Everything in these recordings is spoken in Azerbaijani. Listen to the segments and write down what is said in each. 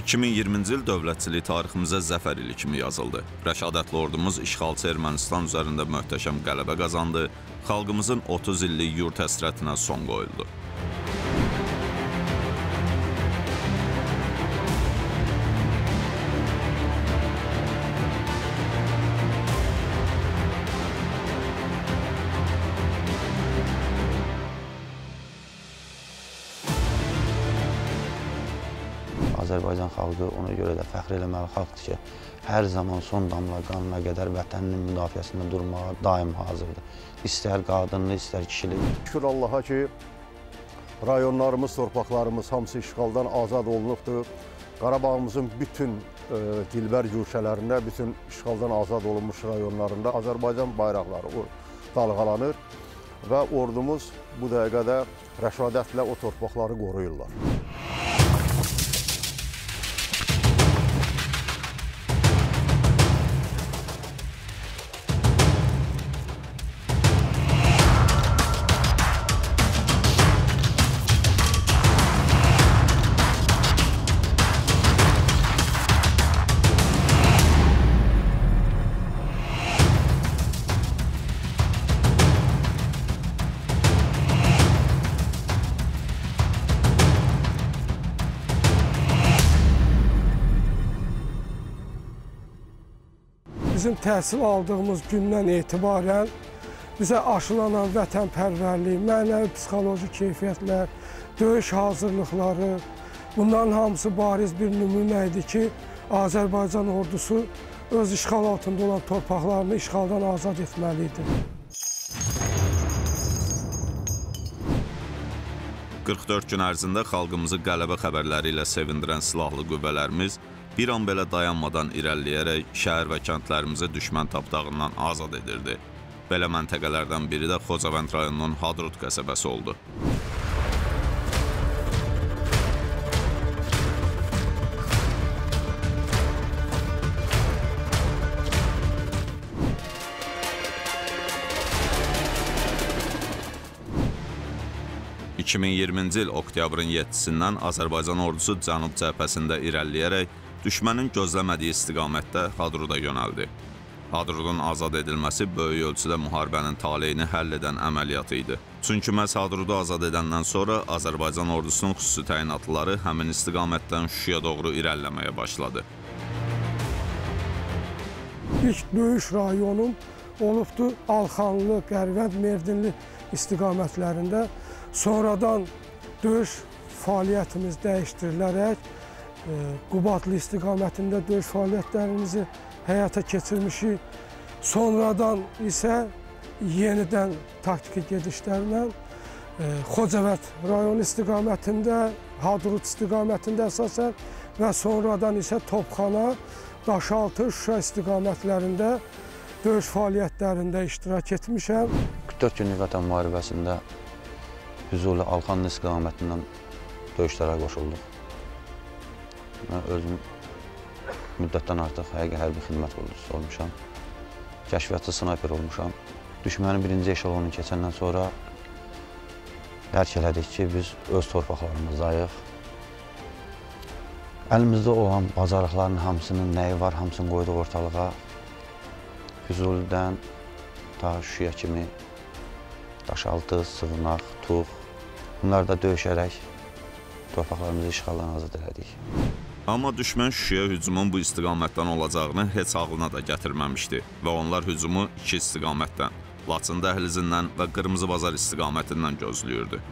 2020-ci il dövlətçilik tariximizə zəfər ili kimi yazıldı. Rəşadətli ordumuz işğalçı Ermənistan üzərində möhtəşəm qələbə qazandı, xalqımızın 30 illik yurt həsrətinə son qoyuldu. Azərbaycan xalqı ona görə də fəxr eləməli xalqdır ki, hər zaman son damla qanına qədər vətəninin müdafiəsində durmağa daim hazırdır. İstər qadınlı, istər kişili. Şükür Allaha ki, rayonlarımız, torpaqlarımız hamısı işğaldan azad olunubdur. Qarabağımızın bütün dilbər güşələrində, bütün işğaldan azad olunmuş rayonlarında Azərbaycan bayraqları dalğalanır və ordumuz bu dəqiqədə rəşadətlə o torpaqları qoruyurlar. Bizim təhsil aldığımız gündən etibarən bizə aşılanan vətənpərvərlik, mənəvi psixoloji keyfiyyətlər, döyüş hazırlıqları, bunların hamısı bariz bir nümunə idi ki, Azərbaycan ordusu öz işğal altında olan torpaqlarını işğaldan azad etməli idi. 44 gün ərzində xalqımızı qələbə xəbərləri ilə sevindirən silahlı qüvvələrimiz bir an belə dayanmadan irəliləyərək şəhər və kəndlərimizi düşmən tapdağından azad edirdi. Belə məntəqələrdən biri də Xocavənd rayonunun Hadrut qəsəbəsi oldu. ...2020-ci il oktyabrın 7-sindən Azərbaycan ordusu Cənub cəbhəsində irəliləyərək düşmənin gözləmədiyi istiqamətdə Hadruda yönəldi. Hadrudun azad edilməsi böyük ölçüdə müharibənin taleyini həll edən əməliyyatı idi. Çünki məhz Hadrudu azad edəndən sonra Azərbaycan ordusunun xüsusi təyinatlıları həmin istiqamətdən Şuşaya doğru irəliləməyə başladı. İlk döyüş rayonum olubdu Alxanlı, Qərvənd, Merdinli istiqamətlərində. Sonradan döyüş fəaliyyətimiz dəyişdirilərək Qubadlı istiqamətində döyüş fəaliyyətlərimizi həyata keçirmişik. Sonradan isə yenidən taktiki gedişlərlə Xocavənd rayon istiqamətində, Hadrut istiqamətində əsasən və sonradan isə Topxana, Daşaltı, Şuşa istiqamətlərində döyüş fəaliyyətlərində iştirak etmişəm. 44 günlük vətən müharibəsində Füzuli, Alxanlı istiqamətindən döyüşlərə qoşulduq. Mən özüm müddətdən artıq hərbi xidmət ordusu olmuşam. Kəşfiyyatçı snayper olmuşam. Düşmənin birinci eşelonu keçəndən sonra dərk elədik ki, biz öz torpaqlarımızdayıq. Əlimizdə olan bacarıqların hamısının nəyi var, hamısını qoyduq ortalığa. Füzulidən ta Şuşaya kimi Daşaltı, Sığınaq, Tuğ, bunlarda döyüşərək torpaqlarımızı işğaldan azad elədik. Amma düşmən Şuşaya hücumun bu istiqamətdən olacağını heç ağlına da gətirməmişdi və onlar hücumu iki istiqamətdən, Laçın dəhlizindən və Qırmızı Bazar istiqamətindən gözləyirdi.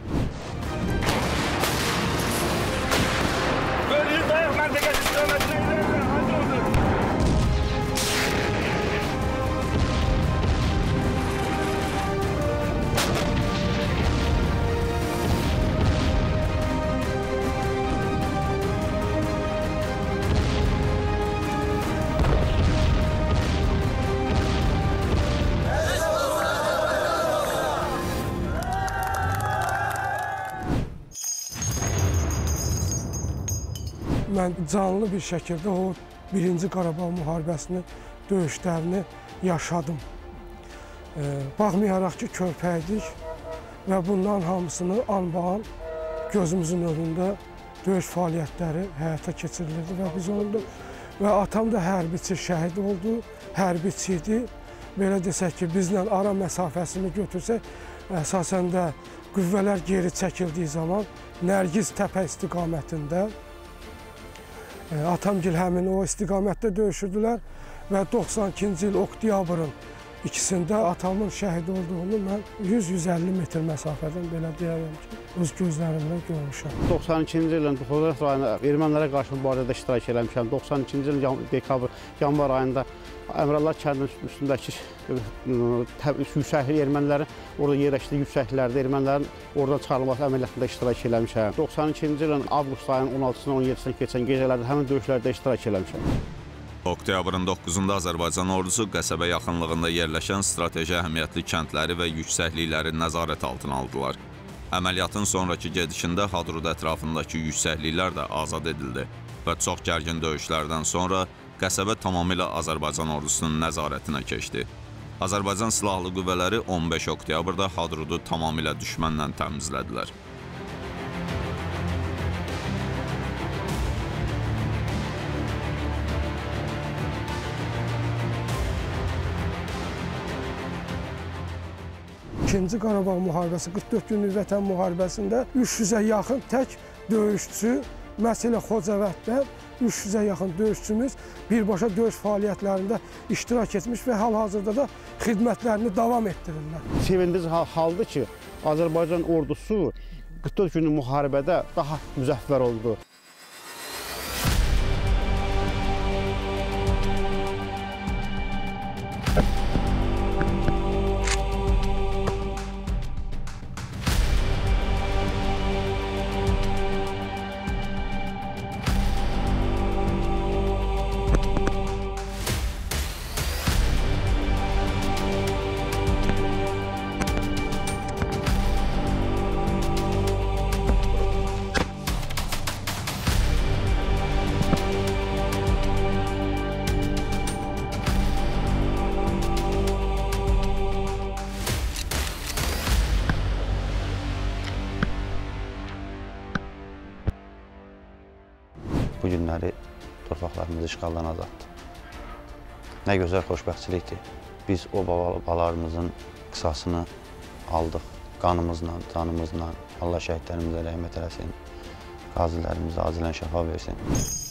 Mən canlı bir şəkildə o birinci Qarabağ müharibəsinin döyüşlərini yaşadım. Baxmayaraq ki, körpəydik və bunların hamısını anbaan gözümüzün önündə döyüş fəaliyyətləri həyata keçirilirdi və biz onu və atam da hərbiçi şəhid oldu, hərbiçi idi. Belə desək ki, bizlə ara məsafəsini götürsək, əsasən də qüvvələr geri çəkildiyi zaman Nərgiz təpə istiqamətində atamgil həmin o istiqamətdə döyüşürdülər və 92-ci il oktyabrın ikisində atamın şəhid olduğunu mən 100-150 metr məsafədən belə deyərəm ki, öz gözlərimlə görmüşəm. 92-ci ilin Xocavənd rayonunda ermənilərə qarşı mübarizədə iştirak eləmişəm. 92-ci ilin dekabr, yanvar ayında Əmrallah kəndinin üstündəki yüksəkli ermənilərin orada yerləşdiyi yüksəklərdə ermənilərin oradan çıxarılması əməliyyatında iştirak eləmişəm. 92-ci ilin avqust ayının 16-sından 17-sinə keçən gecələrdə həmin döyüşlərdə iştirak eləmişəm. Oktyabrın 9-da Azərbaycan ordusu qəsəbə yaxınlığında yerləşən strateji əhəmiyyətli kəndləri və yüksəklikləri nəzarət altına aldılar. Əməliyyatın sonraki gedişində Hadrut ətrafındakı yüksəkliklər də azad edildi və çox gərgin döyüşlərdən sonra qəsəbə tamamilə Azərbaycan ordusunun nəzarətinə keçdi. Azərbaycan Silahlı Qüvvələri 15 oktyabrda Hadrutu tamamilə düşməndən təmizlədilər. İkinci Qarabağ müharibəsi, 44 günlük vətən müharibəsində 300-ə yaxın tək döyüşçü, məsələ Xocavənddə 300-ə yaxın döyüşçümüz birbaşa döyüş fəaliyyətlərində iştirak etmiş və hal-hazırda da xidmətlərini davam etdirirlər. Sevindirici haldır ki, Azərbaycan ordusu 44 günlük müharibədə daha müzəffər oldu. Bu günləri torpaqlarımızı işğaldan azaltdı. Nə gözəl xoşbəxtçilikdir. Biz o babalarımızın qisasını aldıq. Qanımızla, canımızla. Allah şəhidlərimizə rəhmət eləsin. Qazilərimizə acilən şəfa versin.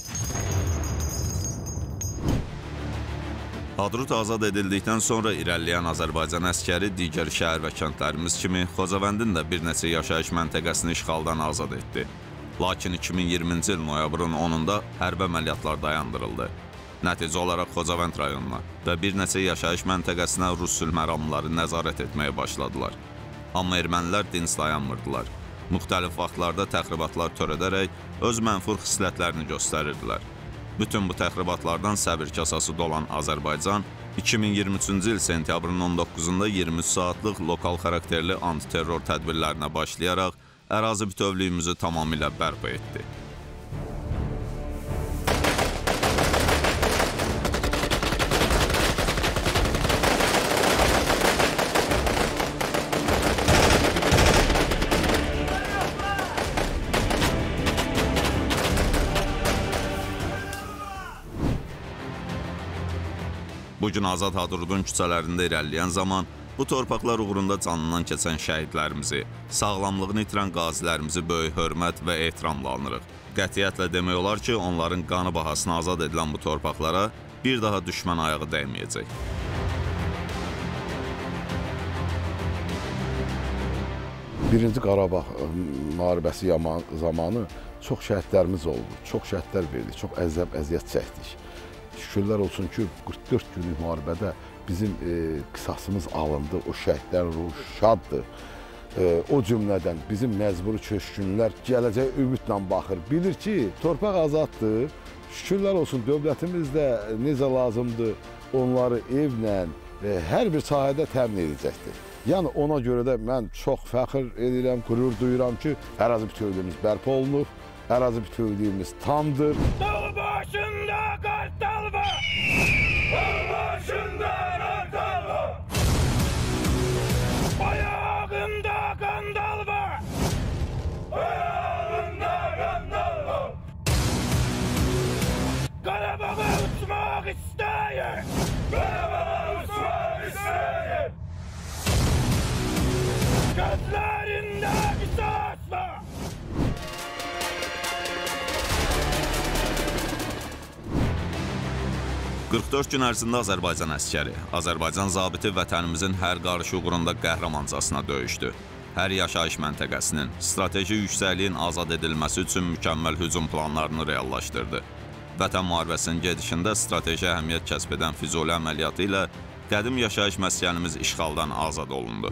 Hadrut azad edildikdən sonra irəliləyən Azərbaycan əskəri digər şəhər və kəndlərimiz kimi Xocavəndin də bir neçə yaşayış məntəqəsini işğaldan azad etdi. Lakin 2020-ci il noyabrın 10-da hərbi əməliyyatlar dayandırıldı. Nəticə olaraq Xocavənd rayonuna və bir neçə yaşayış məntəqəsinə Rus sülhməramlıları nəzarət etməyə başladılar. Amma ermənilər dinc dayanmırdılar. Müxtəlif vaxtlarda təxribatlar törədərək öz mənfur xislətlərini göstərirdilər. Bütün bu təxribatlardan səbir kasası dolan Azərbaycan 2023-cü il sentyabrın 19-da 23 saatlıq lokal xarakterli antiterror tədbirlərinə başlayaraq ərazi bütövlüyümüzü tamamilə bərpa etdi. Bugün Azad Hadrutun küçələrində irəliləyən zaman bu torpaqlar uğrunda canından keçən şəhidlərimizi, sağlamlığını itirən qazilərimizi böyük hörmət və ehtiramla anırıq. Qətiyyətlə demək olar ki, onların qanı bahasına azad edilən bu torpaqlara bir daha düşmən ayağı dəyməyəcək. Birinci Qarabağ müharibəsi zamanı çox şəhidlərimiz oldu, çox şəhidlər verdik, çox əziyyət çəkdik. Şükürlər olsun ki, 44 günlük müharibədə bizim qisasımız alındı, o şəhidlərin ruhu şaddır. O cümlədən bizim məcburi köçkünlər gələcək ümidlə baxır. Bilir ki, torpaq azaddır, şükürlər olsun dövlətimiz də necə lazımdır onları evlə, hər bir sahədə təmin edəcəkdir. Yəni ona görə də mən çox fəxr edirəm, qürur duyuram ki, ərazi bütövlüyümüz bərpa olunur, ərazi bütövlüyümüz tamdır. Dağ başında qartal var, dağ başında qartal var, ayağında qandal var, ayağında qandal var. Belaruslar İsrail! Gözlerinde kısasla! 44 gün ərzində Azərbaycan əskəri, Azərbaycan zabiti vətənimizin hər qarışı uğrunda qəhrəmancasına döyüşdü. Hər yaşayış məntəqəsinin, strateji yüksəkliyin azad edilməsi üçün mükəmməl hücum planlarını reallaşdırdı. Vətən müharibəsinin gedişində strateji əhəmiyyət kəsb edən Füzuli əməliyyatı ilə qədim yaşayış məskənimiz işğaldan azad olundu.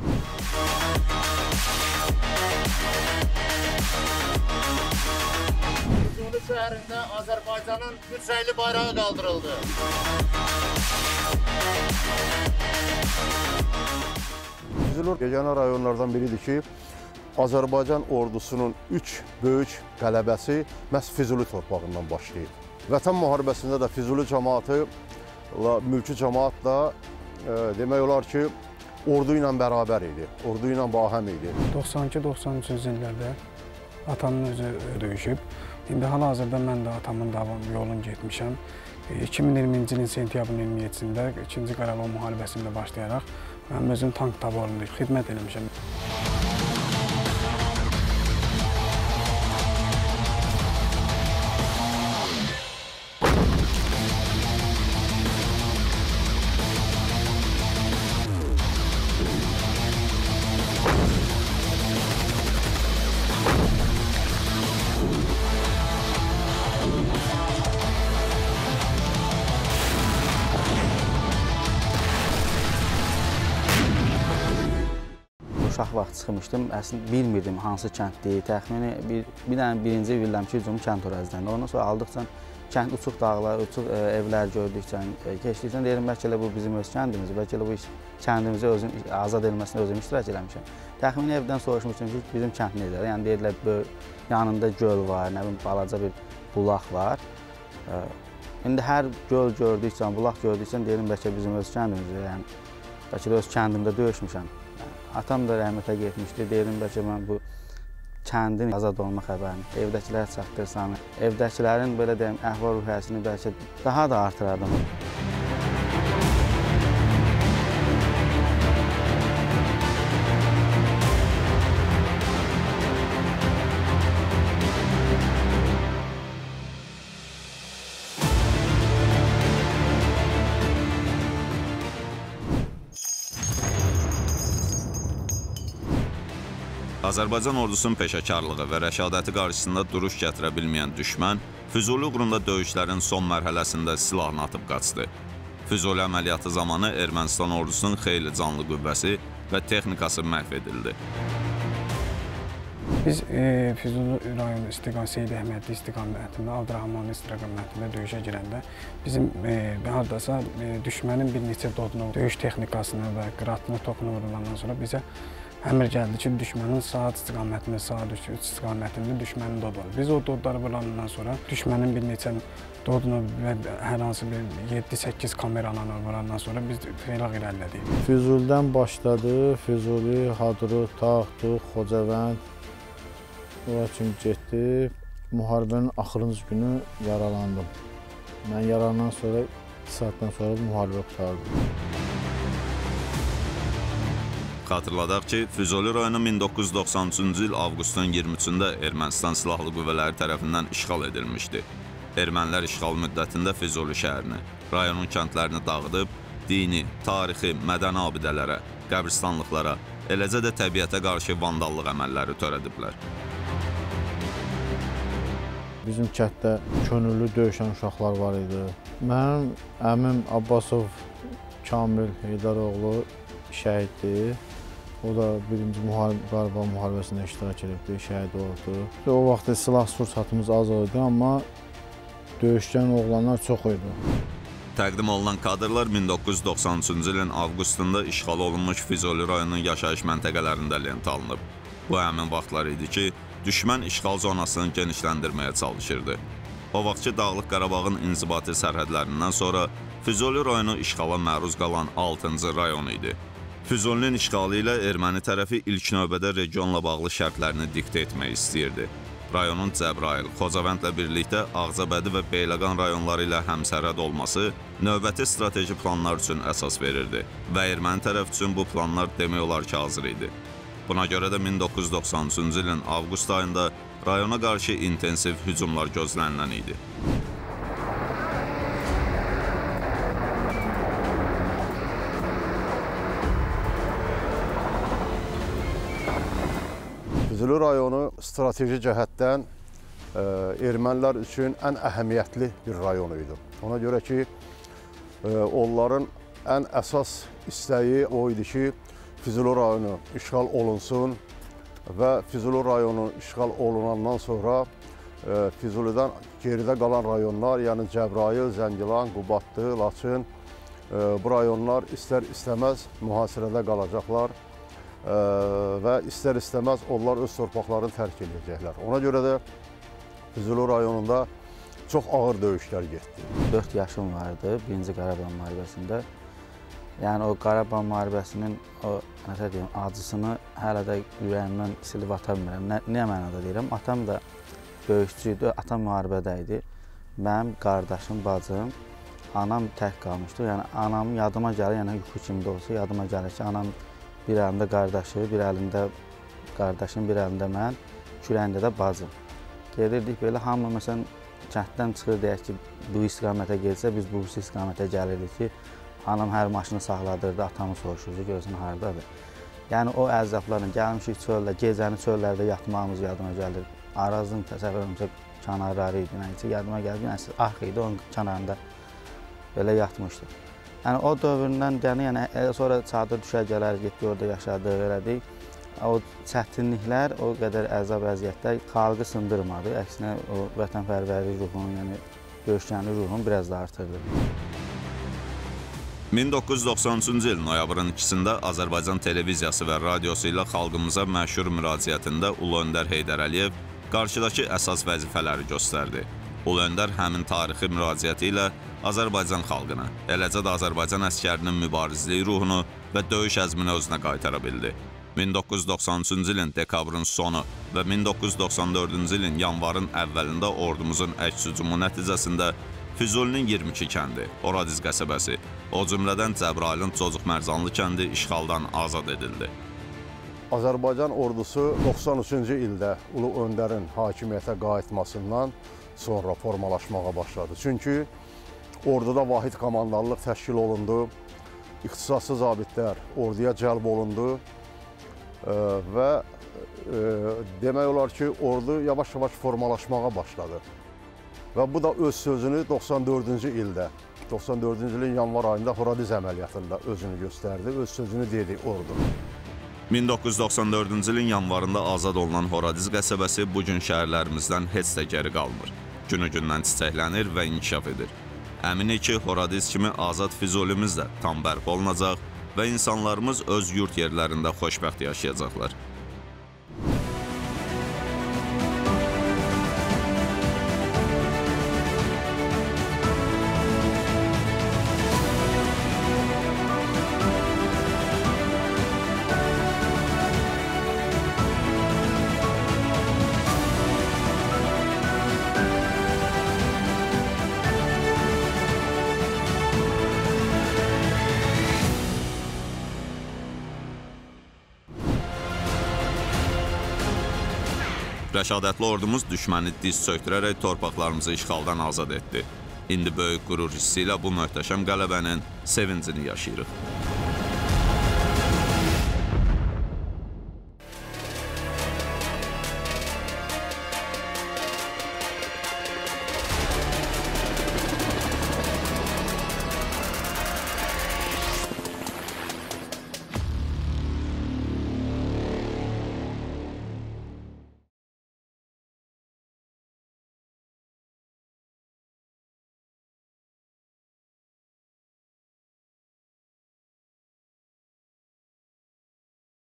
Füzuli şəhərində Azərbaycanın yüksəkli bayrağı qaldırıldı. Füzuli yeganə rayonlardan biridir ki, Azərbaycan ordusunun 3 böyük qələbəsi məhz Füzuli torpağından başlayıb. Vətən müharibəsində də Füzuli cəmaatı, mülki cəmaat da demək olar ki, ordu ilə bərabər idi, ordu ilə bahəm idi. 92-93-cü illərdə atamın özü döyüşüb. İndi hal-hazırda mən də atamın yolunu getmişəm. 2020-ci ilin sentyabrın 27-sində 2-ci Qarabağ müharibəsində başlayaraq mən özüm tank taborunda xidmət eləmişəm. Uşaq vaxt çıxmışdım, əslində bilmirdim hansı kənddir, təxmini bir dənə birinci bildim ki, hücum kənd ərazisindən. Ondan sonra aldıqca kənd uçuq dağlar, uçuq evlər gördükcə, keçdikcə deyirəm, bəlkə elə bu bizim öz kəndimiz, bəlkə elə bu kəndimizi azad edilməsində özüm iştirak eləmişəm. Təxmini evdən soruşmuşdum ki, bizim kənd necədir? Yəni deyirlər, yanında göl var, nə bilim, balaca bir bulaq var. İndi hər göl gördükcə, bulaq gördükcə deyirəm, bəlkə bizim öz kəndimizdir, yəni bəlkə də öz kəndimdə döyüşmüşəm. Atam da rəhmətə getmişdi, deyirəm, bəlkə mən bu kəndin azad olma xəbərini evdəkilərə çatdırsam, evdəkilərin belə deyəm, əhval-ruhiyyəsini bəlkə daha da artırardım. Azərbaycan ordusunun peşəkarlığı və rəşadəti qarşısında duruş gətirə bilməyən düşmən Füzuli uğrunda döyüşlərin son mərhələsində silahını atıb qaçdı. Füzuli əməliyyatı zamanı Ermənistan ordusunun xeyli canlı qüvvəsi və texnikası məhv edildi. Biz Füzuli rayonu Seyid Əhmədli istiqamətində, Abdurrahmanlı istiqamətində döyüşə girəndə bizim hardasa düşmənin bir neçə dodunu, döyüş texnikasını və qıratını, topunu vurulandan sonra bizə əmr gəldi ki, düşmənin saat istiqamətində, saat 3 istiqamətində düşmənin dod var. Biz o dodları vurandan sonra düşmənin bir neçə dodunu və hər hansı bir 7-8 kameranı vurandan sonra biz xeylaq irəlilədik. Füzulidən başladı, Füzuli, Hadrut, Tağtuq, Xocavənd, ora kimi getdi. Müharibənin axırıncı günü yaralandım. Mən yaralandan sonra 2 saatdan sonra müharibə qutardı. Xatırladaq ki, Füzuli rayonu 1993-cü il avqustun 23-də Ermənistan silahlı qüvvələri tərəfindən işğal edilmişdi. Ermənilər işğal müddətində Füzuli şəhərini, rayonun kəndlərini dağıdıb, dini, tarixi, mədəni abidələrə, qəbristanlıqlara, eləcə də təbiətə qarşı vandallıq əməlləri törədiblər. Bizim kənddə könüllü döyüşən uşaqlar var idi. Mənim əmim Abbasov Kamil Heydaroğlu şəhiddir. O da birinci Qarabağ müharibəsində iştirak edibdi, şəhid oldu. O vaxt silah sursatımız az oldu, amma döyüşkən oğlanlar çox idi. Təqdim olunan kadrlar 1993-cü ilin avqustunda işğal olunmuş Füzuli rayonunun yaşayış məntəqələrində lent alınıb. Bu həmin vaxtlar idi ki, düşmən işğal zonasını genişləndirməyə çalışırdı. O vaxtki Dağlıq Qarabağın inzibati sərhədlərindən sonra Füzuli rayonu işğala məruz qalan 6-cı rayon idi. Füzulinin işğalı ilə erməni tərəfi ilk növbədə regionla bağlı şərtlərini diktə etmək istəyirdi. Rayonun Cəbrayıl, Xocavəndlə birlikdə Ağcabədi və Beyləqan rayonları ilə həmsərhəd olması növbəti strateji planlar üçün əsas verirdi və erməni tərəf üçün bu planlar demək olar ki, hazır idi. Buna görə də 1993-cü ilin avqust ayında rayona qarşı intensiv hücumlar gözlənilən idi. Füzuli rayonu strateji cəhətdən ermənilər üçün ən əhəmiyyətli bir rayon idi. Ona görə ki, onların ən əsas istəyi o idi ki, Füzuli rayonu işğal olunsun və Füzuli rayonu işğal olunandan sonra Füzulidən geridə qalan rayonlar, yəni Cəbrayıl, Zəngilan, Qubadlı, Laçın, bu rayonlar istər-istəməz mühasirədə qalacaqlar və istər-istəməz onlar öz torpaqlarını tərk edəcəklər. Ona görə də Füzuli rayonunda çox ağır döyüşlər getdi. 4 yaşım vardı 1-ci Qarabağ müharibəsində. Yəni o Qarabağ müharibəsinin o necə deyim, acısını hələ də ürəyimdən silib ata bilmirəm. Nə mənada deyirəm? Atam da döyüşçü idi, atam müharibədə idi. Mənim qardaşım, bacım, anam tək qalmışdı. Yəni anam yadıma gəlir, yəni yuxu kimi də olsa yadıma gəlir ki, anam bir əlində qardaşı, bir əlində qardaşım, bir əlində mən, kürəyində də bacım. Gedirdik belə, hamı məsələn kənddən çıxır, deyək ki, bu istiqamətə gelsə, biz bu istiqamətə gəlirdik ki, anam hər maşını saxladırdı, atamı soruşurdu, görsən haradadır. Yəni o əzablarla gəlmişik çöldə, gecəni çöllərdə yatmağımız yadıma gəlir. Arazın təsəvvür edilmişə kənarları idi, nəyəcə yadıma gəlir, arx idi, onun kənarında belə yatmışdı. Yəni o dövründən yəni sonra çadır düşərgələri getdi, orada yaşadıq, elədik. O çətinliklər, o qədər əzab əziyyətlər xalqı sındırmadı. Əksinə o vətənpərvərlik ruhunu, yəni döyüşkənlik ruhunu biraz da artırdı. 1993-cü il noyabrın 2-sində Azərbaycan televiziyası və radiosu ilə xalqımıza məşhur müraciətində Ulu Öndər Heydər Əliyev qarşıdakı əsas vəzifələri göstərdi. Ulu Öndər həmin tarixi müraciəti ilə Azərbaycan xalqına, eləcə də Azərbaycan əskərinin mübarizlik ruhunu və döyüş əzmini özünə qaytara bildi. 1993-cü ilin dekabrın sonu və 1994-cü ilin yanvarın əvvəlində ordumuzun əks hücumu nəticəsində Füzulinin 22 kəndi, Horadiz qəsəbəsi, o cümlədən Cəbrayılın Cocuq Mərzanlı kəndi işğaldan azad edildi. Azərbaycan ordusu 93-cü ildə Ulu Öndərin hakimiyyətə qayıtmasından sonra formalaşmağa başladı. Çünki orduda vahid komandanlıq təşkil olundu, ixtisaslı zabitlər orduya cəlb olundu və demək olar ki, ordu yavaş-yavaş formalaşmağa başladı. Və bu da öz sözünü 94-cü ildə, 94-cü ilin yanvar ayında Horadiz əməliyyatında özünü göstərdi, öz sözünü dedi ordu. 1994-cü ilin yanvarında azad olunan Horadiz qəsəbəsi bugün şəhərlərimizdən heç də geri qalmır. Günü-gündən çiçəklənir və inkişaf edir. Əminik ki, Horadiz kimi azad Füzulimiz də tam bərpa olunacaq və insanlarımız öz yurt yerlərində xoşbəxt yaşayacaqlar. Rəşadətli ordumuz düşməni diz çöktürərək torpaqlarımızı işğaldan azad etdi. İndi böyük qürur hissi ilə bu möhtəşəm qələbənin sevincini yaşayırıq.